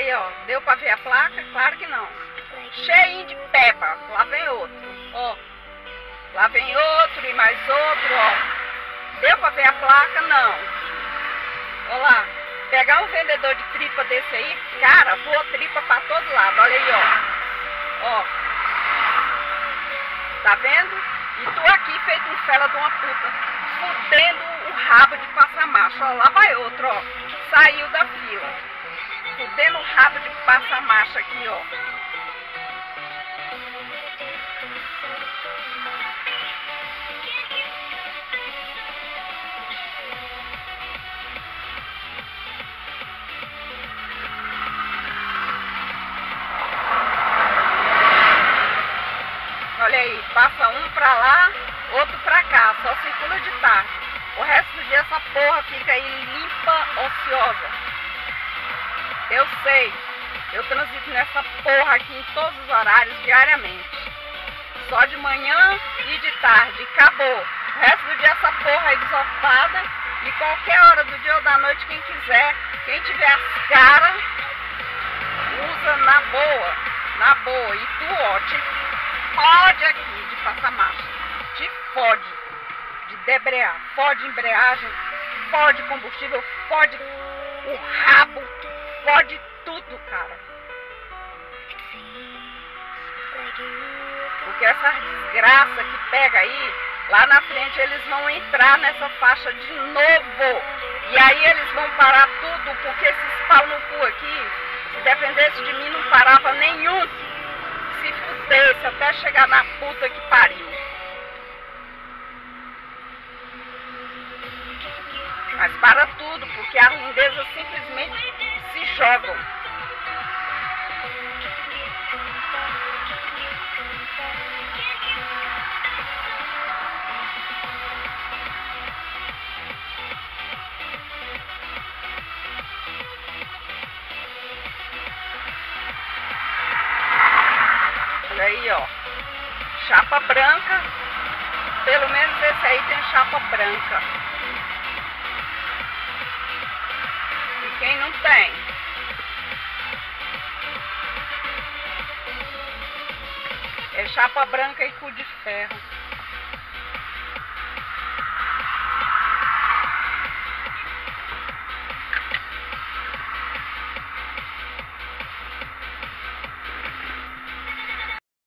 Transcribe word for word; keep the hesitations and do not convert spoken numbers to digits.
aí, ó. Deu pra ver a placa? Claro que não. Cheinho de pepa. Lá vem outro. Ó. Lá vem outro e mais outro, ó. Deu pra ver a placa? Não. Olha lá. Pegar um vendedor de tripa desse aí, cara, voa tripa pra todo lado. Olha aí, ó. Ó. Tá vendo? E tu aqui feito um fela de uma puta, fudendo o rabo de passar marcha. Ó, lá vai outro, ó. Saiu da fila. Fudendo o rabo de passar marcha aqui, ó. Olha aí, passa um pra lá, outro pra cá, só circula de tarde. O resto do dia essa porra fica aí limpa, ociosa. Eu sei, eu transito nessa porra aqui em todos os horários, diariamente. Só de manhã e de tarde, acabou. O resto do dia essa porra é desocupada e qualquer hora do dia ou da noite, quem quiser, quem tiver as caras, usa na boa, na boa. E tu, ó, te fode aqui de passar marcha, te fode de debrear, fode embreagem, fode combustível, fode o rabo, fode tudo, cara. Porque essas desgraças que pega aí, lá na frente eles vão entrar nessa faixa de novo. E aí eles vão parar tudo, porque esses pau no cu aqui, se dependesse de mim não parava nenhum. Se fudesse até chegar na puta que pariu. Mas para tudo, porque as lindezas simplesmente se jogam. Olha aí, ó. Chapa branca. Pelo menos esse aí tem chapa branca. E quem não tem? É chapa branca e cu de ferro.